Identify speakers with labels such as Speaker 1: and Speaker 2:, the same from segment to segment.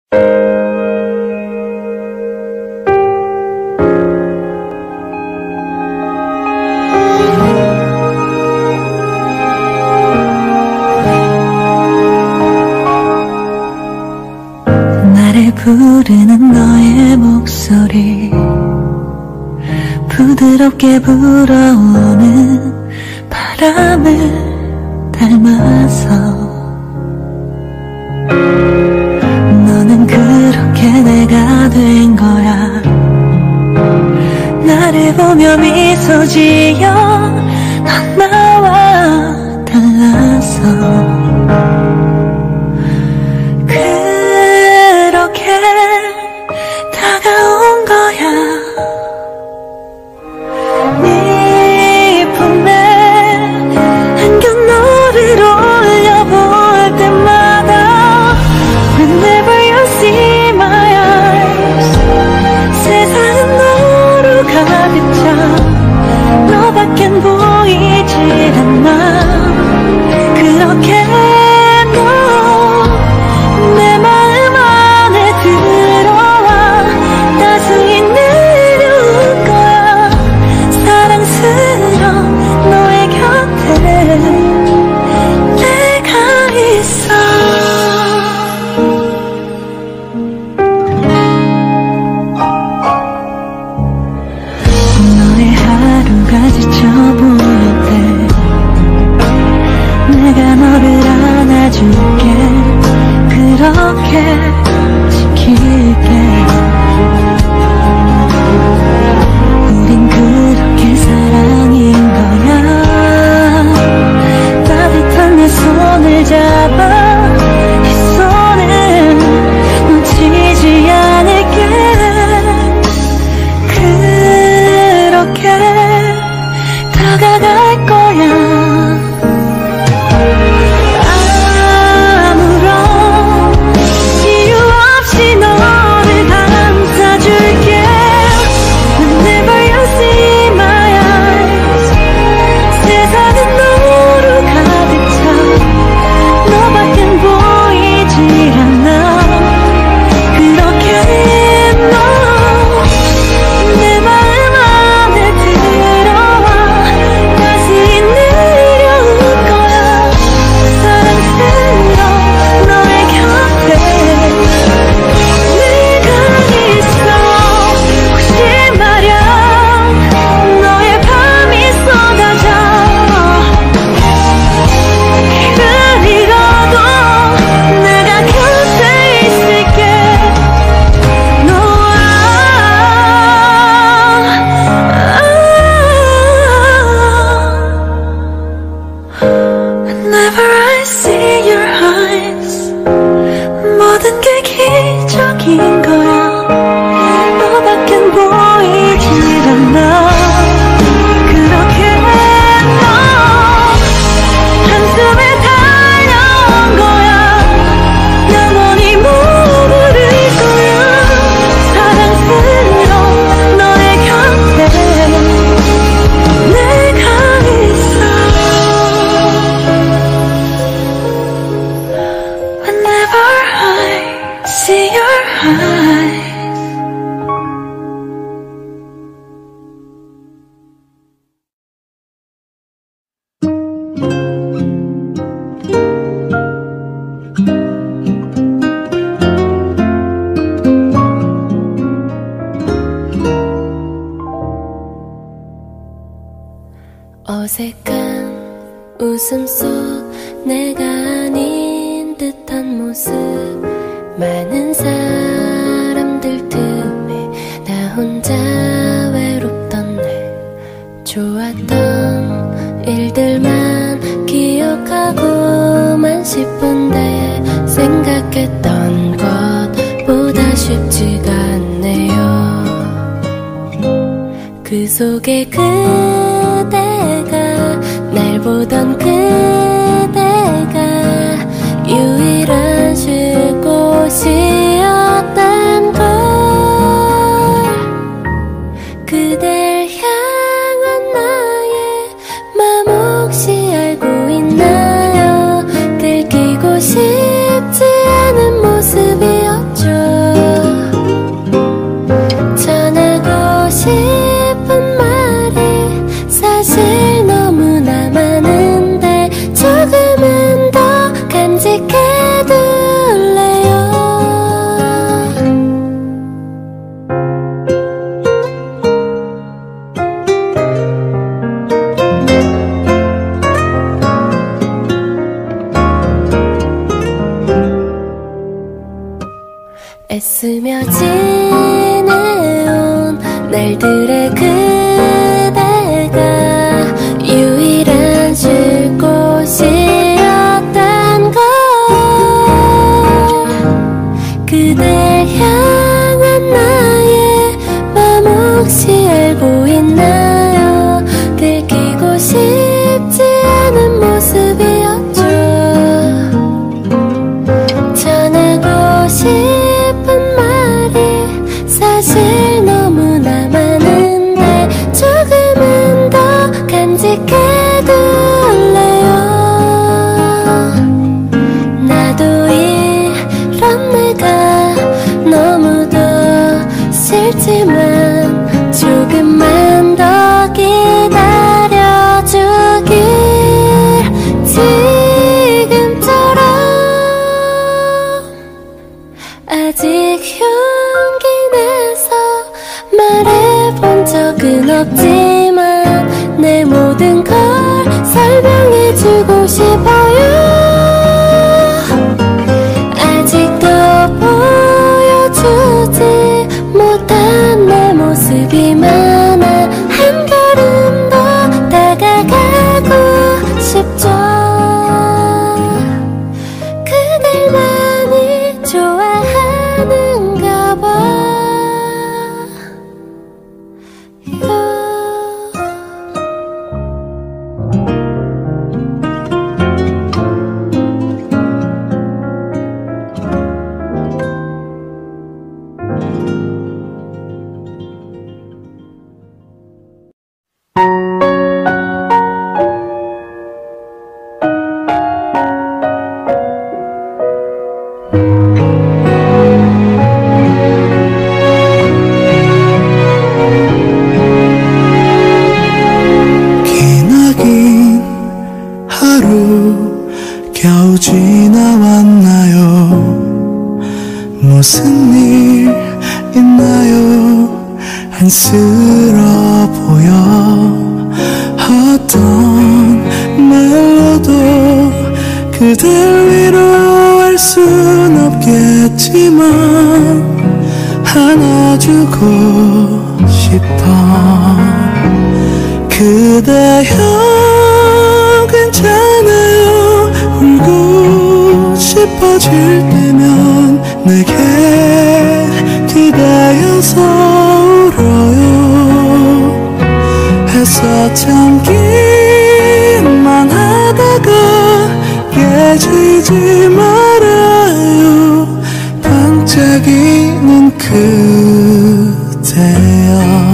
Speaker 1: 나를 부르는 너의 목소리, 부드럽게 불어오는 바람을 닮아서 너는 그렇게 내가 된 거야. 나를 보며 미소 지어 넌 나와 달라서 그렇게 다가온 거야. 네 품에 안겨 너를 올려볼 때마다 Whenever you see my eyes, 세상은 너로 가득 차. 너밖엔 보이지 않아. 그렇게 그렇게 지킬게. 우린 그렇게 사랑인 거야. 따뜻한 내 손을 잡아. 이 손을 놓치지 않을게. 그렇게 다가갈 거야. 모든 게 기적인 거야. 너밖엔 보이질 않아. 그렇게 너 한숨에 달려온 거야. 영원히 머무를 거야. 사랑스러운 너의 곁에 내가 있어. Whenever I see your eyes.
Speaker 2: 어색한 웃음 속 내가 아닌 듯한 모습. 많은 사람들 틈에 나 혼자 외롭던 날. 좋았던 일들만 기억하고만 싶은데 생각했던 것보다 쉽지가 않네요. 그 속에 그대가 날 보던 그대가 유일한 쉴 곳이었단 걸. 그댈 향한 나의 맘 혹시 알고 있나요? 들키고 싶지 않은 모습이었죠. 애쓰며 지내온 날들의 그대가 유일한 쉴 곳이었단 걸 그댈 향한 나의 맘 혹시 알고 있나요 들키고 싶지 않은 모습이었죠 전하고 싶은 말이 사실 너무나 많은데 조금은 더 간직해둘래요 나도 이런 내가 너무도 싫지만 조금만 더 기다려주길 지금처럼 아직 용기 내서 말해본 적은 없지만 내 모든 걸 설명해주고 싶어요 아직도 보여주지 못한 내 모습이 많아 한 걸음 더 다가가고 싶죠 그댈 많이 좋아하는가 봐요
Speaker 3: 기나긴 하루 겨우 지나왔나요 무슨 일 있나요 안쓰러워 보여 어떤 말로도 그댈 위로할 순 없겠지만 안아주고 싶어 그대여 괜찮아요 울고 싶어질 때면 내게 기대어서 울어요 애써 참기만 하다가 깨지지 말아요 반짝이는 그대여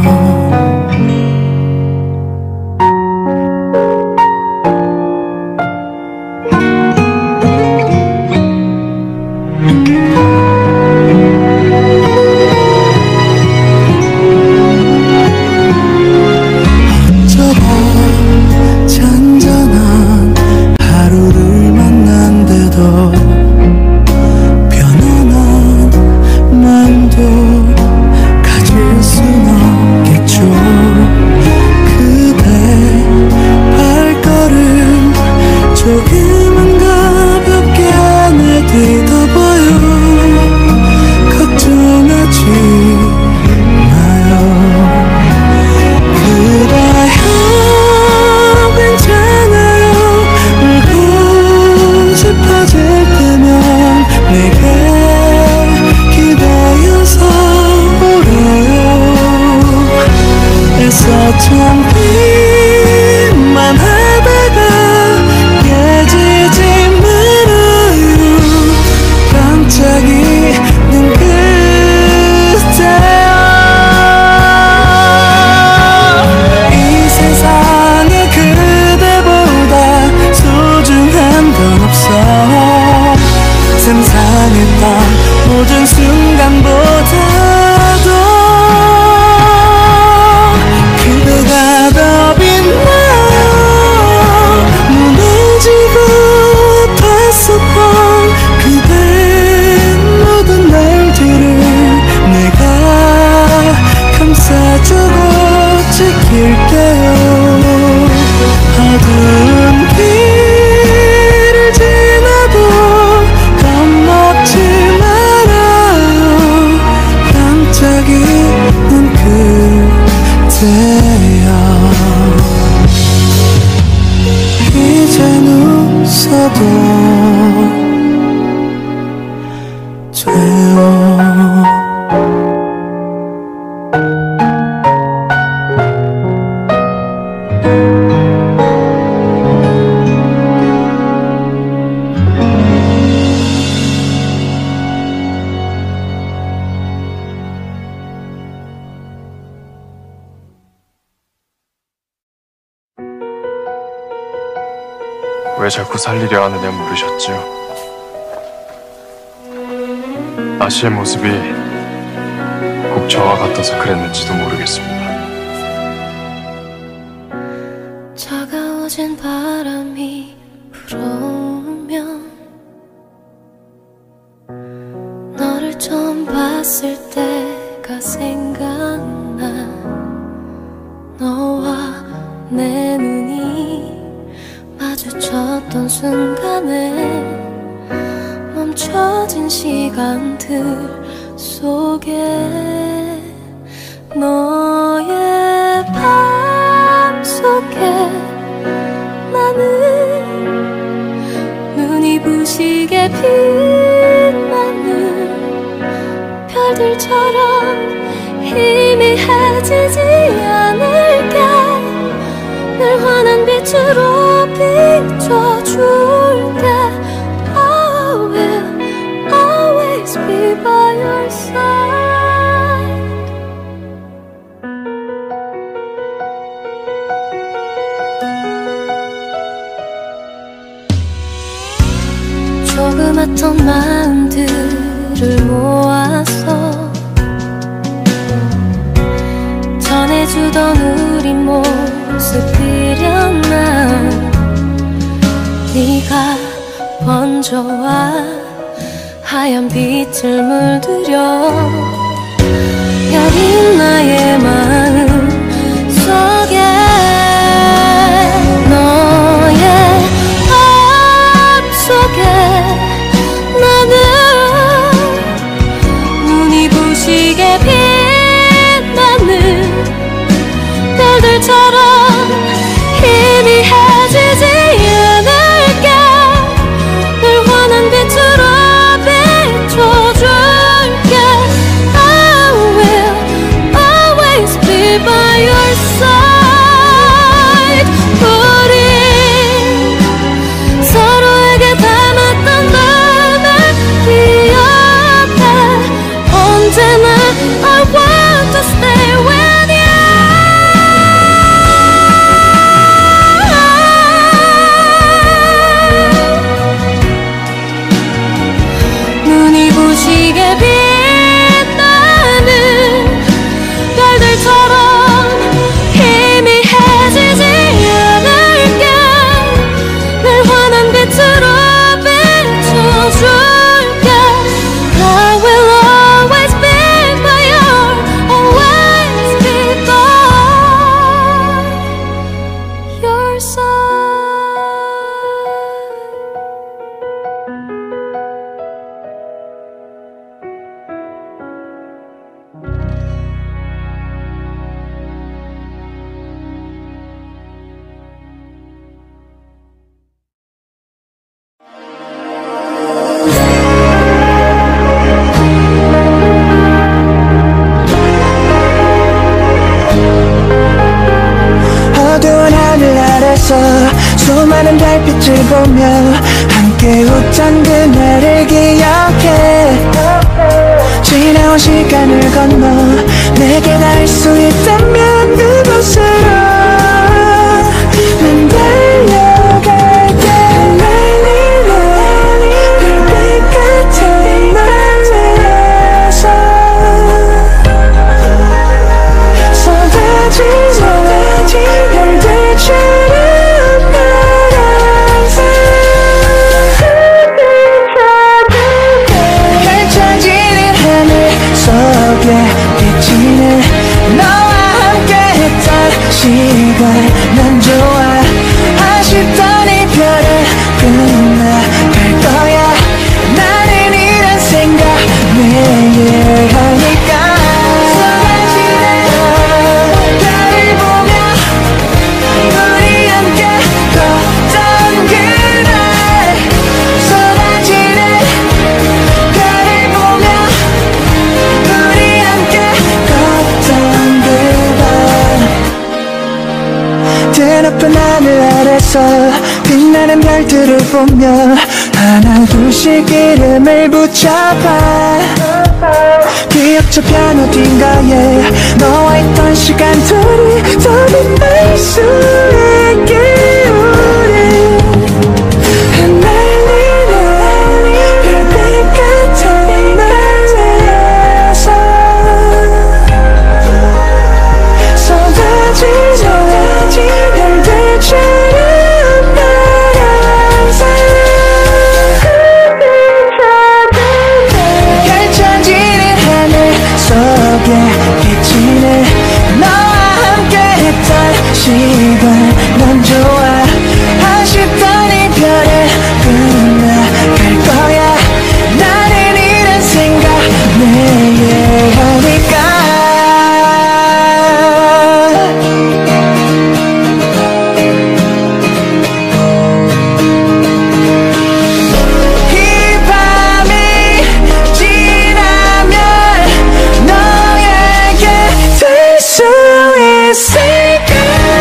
Speaker 3: 어쩌다 잔잔한 하루를 만난데도 편안한 마음도 가질 순 없겠죠 그대 발걸음 조금은 가볍게 내딛어봐요 걱정하지 마요 그래요 괜찮아요 울고 싶어질 때면 내게 기대어서 울어요 애써 참기만 하다가 깨지지 말아요 반짝이는 그대여 이 세상에 그대보다 소중한 건 없어 상상했던 모든 순간보다도 그대가 더 빛나요 무너지고 아팠었던 그대 모든 날들을 내가 감싸주고 지킬게요 어두운 길을 지나도 겁먹지 말아요
Speaker 4: 왜 자꾸 살리려 하느냐 물으셨죠. 아씨의 모습이 꼭 저와 같아서 그랬는지도 모르겠습니다.
Speaker 2: 차가워진 바람이 불어오면 너를 처음 봤을 때가 생각나. 너와 내 눈이 마주쳤던 순간에 멈춰진 시간들 속에 너의 밤 속에 나는 눈이 부시게 빛나는 별들처럼 희미해지지 않을게. 늘 환한 빛으로 비춰줄게. I will always be by your side. 조그맣던 마음들을 모아서 전해주던 우리 모습 그려나. 네가 번져와 하얀 빛을 물들여 여린 나의 마음 속에 너의 밤 속에 나는 눈이 부시게 빛나는 별들처럼 희미해지지 않을게. 늘 환한 빛으로 비춰줄게. I will always be by your side. 우리 서로에게 닮았던 날 기억해. 언제나 I want to stay with you. 눈이 부시게 빛나는 별들처럼 희미해지지 않을게. 늘 환한 빛으로 비춰줄게. I will always be by your, always be by your side.
Speaker 3: 어두운 하늘 아래서 수많은 달빛을 보며 함께 웃던 그날을 기억해. 지나온 시간을 건너 내게 닿을 수 있다면 그곳으로 난 달려갈게. 별빛 같은 날에서 쏟아지는 별들처럼 펼쳐지는 하늘 속에 비치는 너와 보며 하나 둘씩 이름을 붙여봐. 기억처편 어딘가에 너와 있던 시간들이 더 빛날 수 있게 우리 흩날리는 별빛 같은 날에서 쏟아지는 별들처럼 날아서 펼쳐지는 하늘 속에 비치는 너와 함께했던 시간 넌 좋아. 아쉽던 이별은 끝나갈 거야. 나는 이런 생각 매일 하니까. 이 밤이 지나면 너에게 될 수 있을까.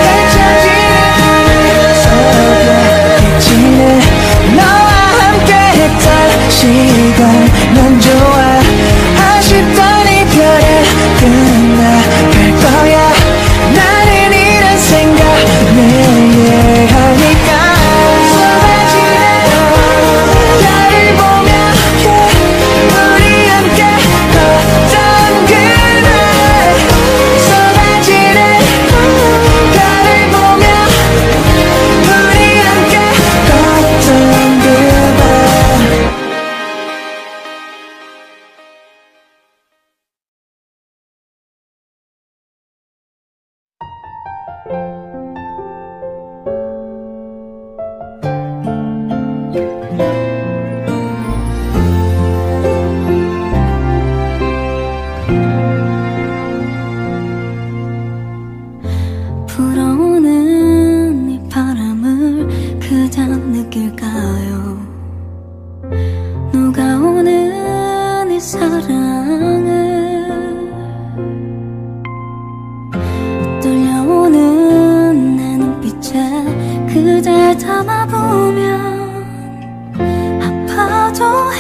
Speaker 3: 너와 함께했던 시간 넌 좋아. 아쉽던 이별은 끝나갈 거야. 나는 이런 생각 매일 하니까. 쏟아지는 달을 보며 우리 함께 걷던 그날. 쏟아지는 달을 보며 우리 함께 걷던 그날.
Speaker 2: 불어오는 이 바람을 그저 느낄까요? 녹아오는 이 사랑을 떨려오는 내 눈빛에 그댈 담아보면 아파도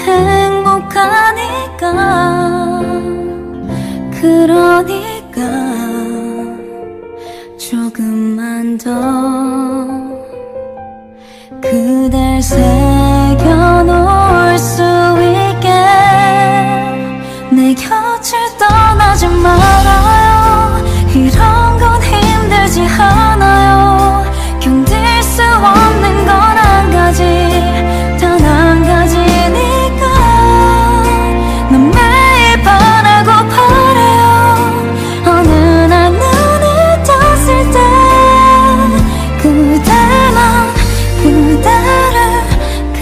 Speaker 2: 행복하니까. 그러니까 조금만 더 그댈 새겨놓을 수 있게 내 곁을 떠나지 말아요. 이런 건 힘들지 않아요. 견딜 수 없는 건 한 가지, 단 한 가지니까. 난 매일 바라고 바래요. 어느 날 눈을 떴을 때 그대만 그대를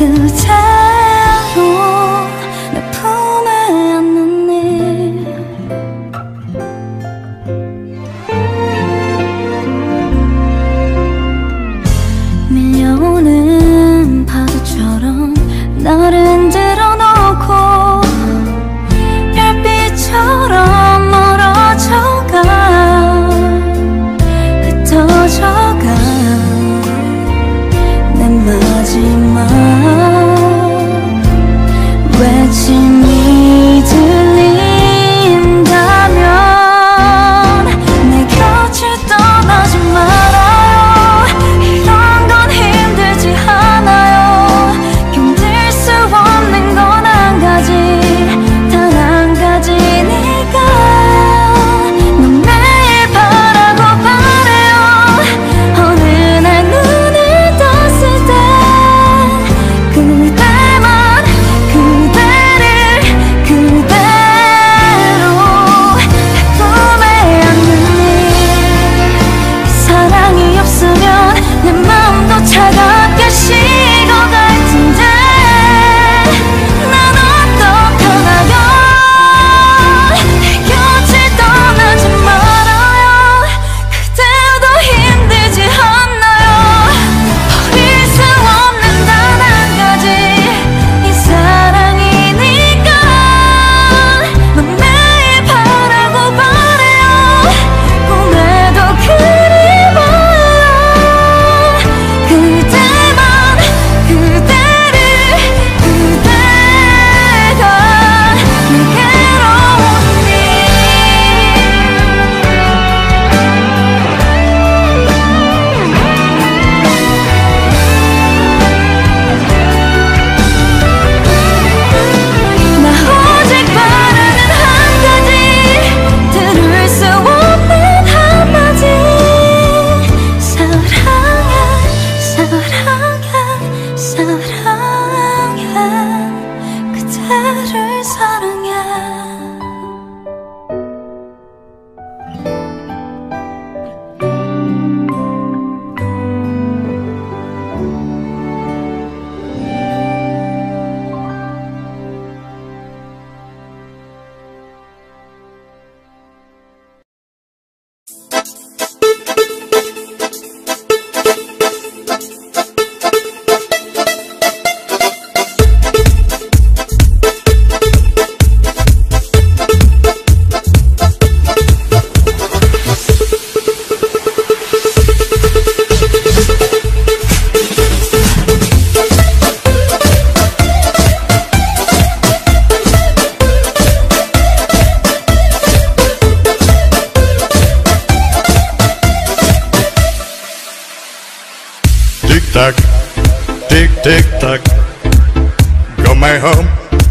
Speaker 5: tock, tick tick tock. Go my home,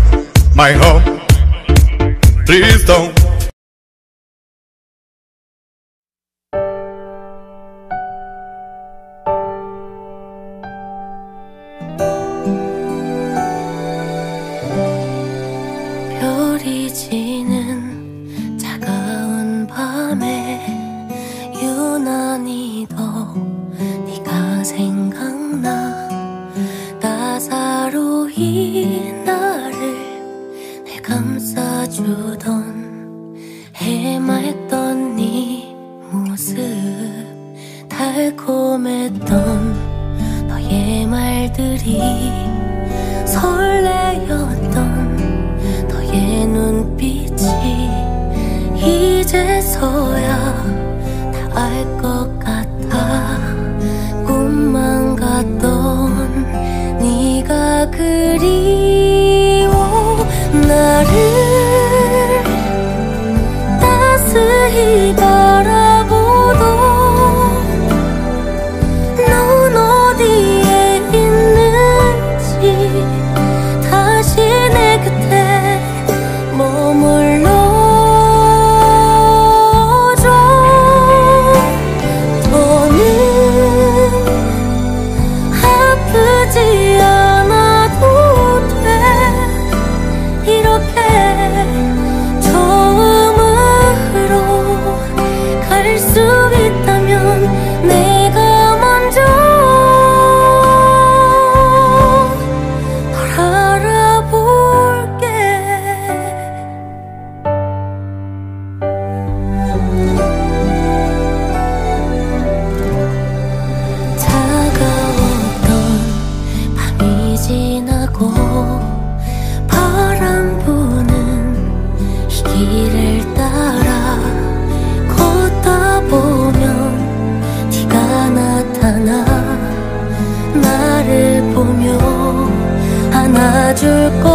Speaker 5: please don't.
Speaker 2: 별이 지는 차가운 밤에 유난히 더 네가 생각나. 따사로이 나를 내 감싸주던 해맑던 네 모습, 달콤했던 너의 말들이 설레였던 너의 눈빛이 이제서야 다 알 것 같아. 꿈만 같던 네가 그리워. 나를 따스히 바라보던 넌 어디에 있는지 다시 내 곁에 머물러줘. 더는 아프지 않아도 돼. 이렇게 처음으로 갈 수 있다면 내가 먼저 널 알아볼게. 차가웠던 밤이 지나고 바람 부는 이 길을 따라 걷다 보면 네가 나타나 나를 보며 안아줄 거야.